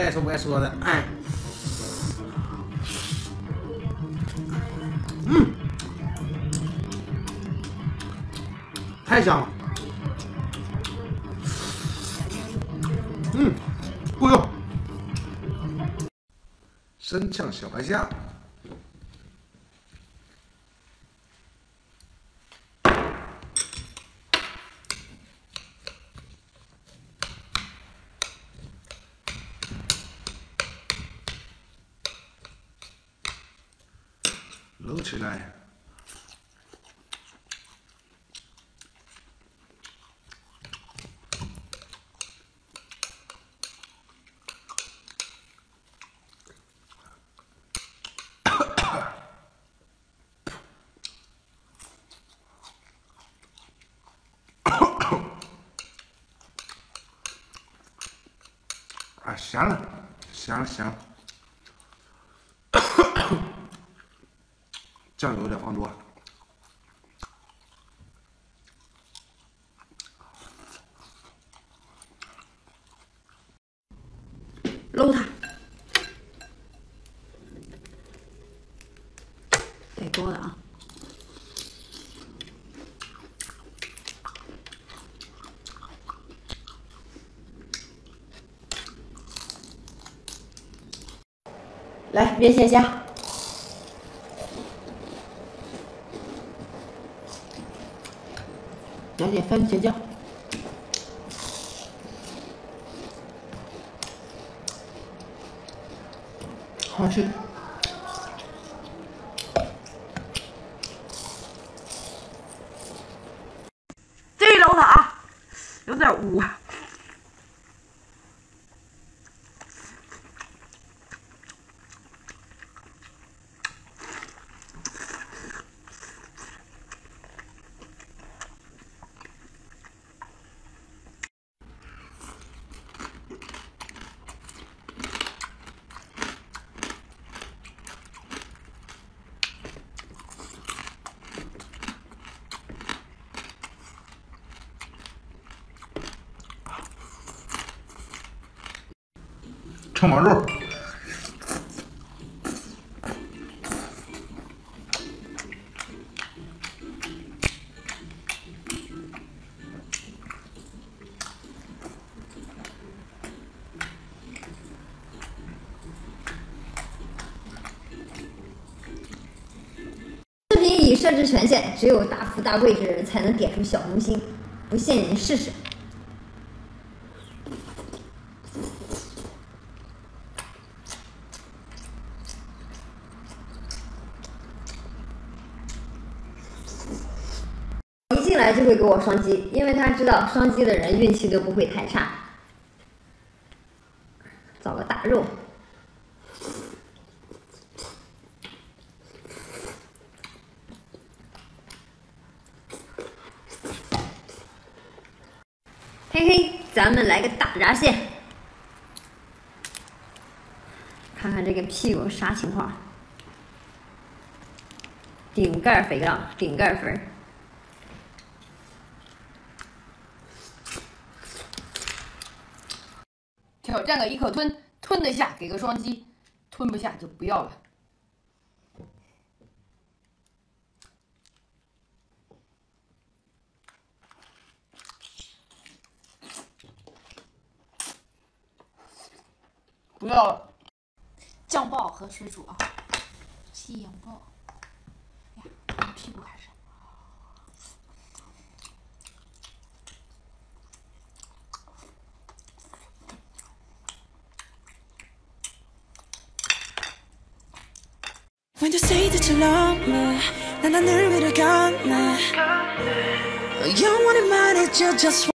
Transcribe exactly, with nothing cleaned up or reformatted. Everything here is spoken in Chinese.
该说不该说的。哎，嗯，太香了。嗯，够用。生呛小白虾。 搂起来，啊，香了，香香。酱油得放多。 搂它，得多的啊。来，别鲜虾。 来点番茄酱，好吃。这楼它啊，有点污。 청마肉， 视频已设置权限，只有大富大贵之人才能点出小红心，不信您试试。 一进来就会给我双击，因为他知道双击的人运气都不会太差。找个大肉，嘿嘿，咱们来个大闸蟹，看看这个屁股啥情况。顶盖肥了，顶盖分。 挑战个一口吞，吞得下给个双击，吞不下就不要了。不要了。 酱爆和水煮啊，西洋爆呀，屁股还是。 When you say that you love me, 난 하늘 위를 건네 영원히 말해줘 just